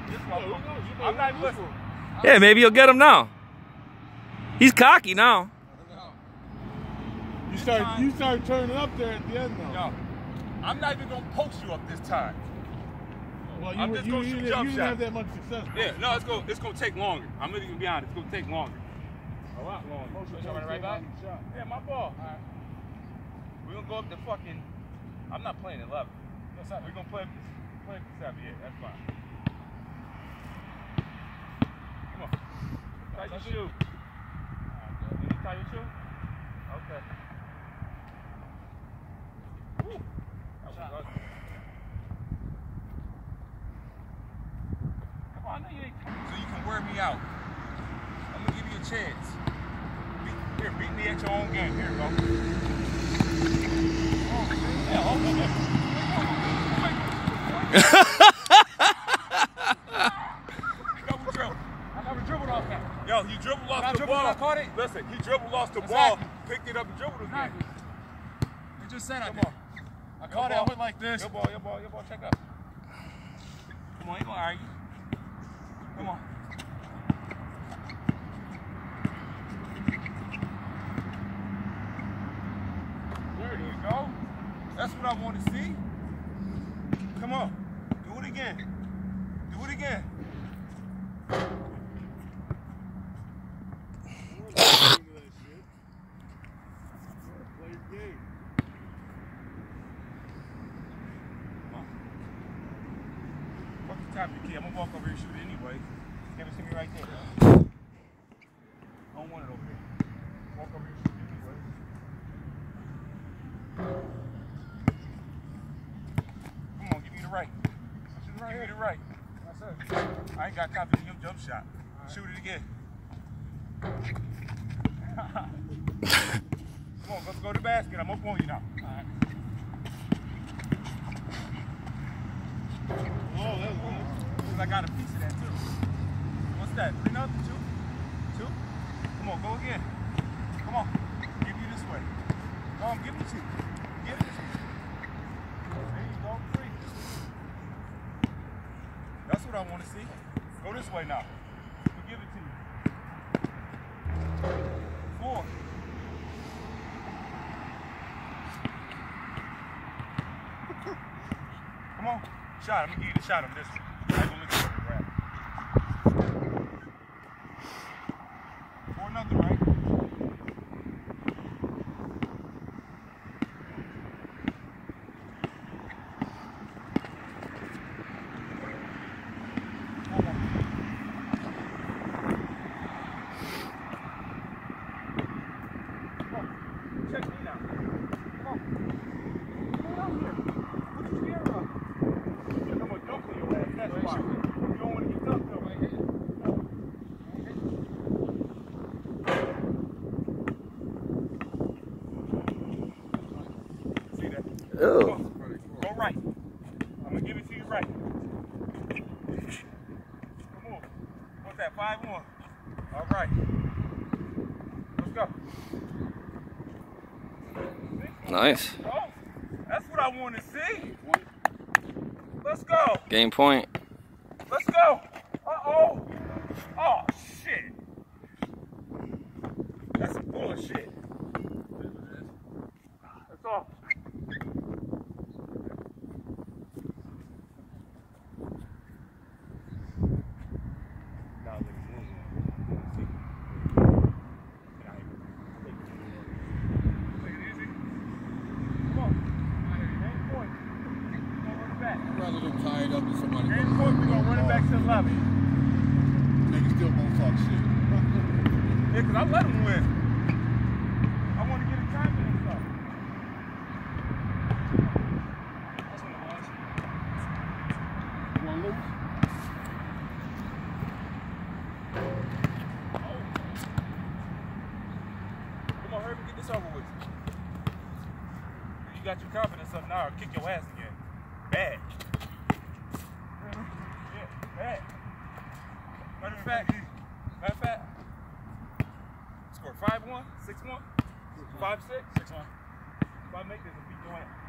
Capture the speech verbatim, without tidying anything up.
This one. I'm not listening. Yeah, maybe you'll get him now. He's cocky now. You start, you start turning up there at the end though. No, I'm not even gonna post you up this time. Well, you, I'm just you, gonna you, shoot you, jump you didn't shot. have that much success. Yeah, no, it's gonna, it's gonna take longer. I'm gonna even be honest, it's gonna take longer. A lot longer. So you right back? Yeah, my ball. All right. We're gonna go up to fucking. I'm not playing eleven. We're gonna play up to, play up to seven. Yeah, that's fine. Come on. Tie your shoe. Did you tie your shoe? Okay. Woo. That was ugly. Come on, I know you ain't. So you can wear me out. I'm gonna give you a chance. Beat, here, beat me at your own game. Here we go. Oh, yeah, oh, okay. Double dribble. I never dribbled off that. Yo, he dribbled off I the dribbled ball. and I caught it? Listen, he dribbled off the Exactly. ball, picked it up and dribbled again. You just said I Come did. on. I caught it, I went like this. Your ball, your ball, your ball, check up. Come on, you gonna argue. Come on. There you go. That's what I want to see. Come on. Do it again. Do it again. What's the top of the key? I'm gonna walk over here and shoot it anyway. Give it to me right there. I don't want it over here. Walk over here and shoot it anyway. Come on, give me the right. Shoot it right give me the right. That's it. I ain't got confidence in your jump shot. Right. Shoot it again. Come on, let's go to the basket. I'm up on you now. All right. Oh, that was nice. Because I got a piece of that too. What's that? Three nothing? Two? Two? Come on, go again. Come on. Give you this way. Go on, give it to you. Give it to you. There you go, three. That's what I want to see. Go this way now. We'll give it to you. Four. Come on. Shot. I'm going to give you the shot on this one. I'm going to look at the grab. Four nothing, right? Check me now. Come on. Come on here. What you scared of? I'm gonna dunk on your ass. That's why. You don't want to get dunked on right here. See that? Oh. Go. Go right. I'm gonna give it to you right. Come on. What's that? Five one. All right. Let's go. Nice. Oh, that's what I want to see. Let's go. Game point. Let's go. Uh-oh. Oh, shit. That's some bullshit. That's all. Now, look, see. Rather than tie it up to somebody. Game point, we're gonna run it back to the lobby. Niggas still won't talk shit. Yeah, because I let him win. I want to get a time in and stuff. That's what it was. You want to lose? Oh. Come on, hurry up and get this over with. You got your confidence up now, I'll kick your ass again. Bad. Yeah, bad. Matter of fact, matter of fact, score five one, six one, five six. six one. If I make this, I'll beat your ass.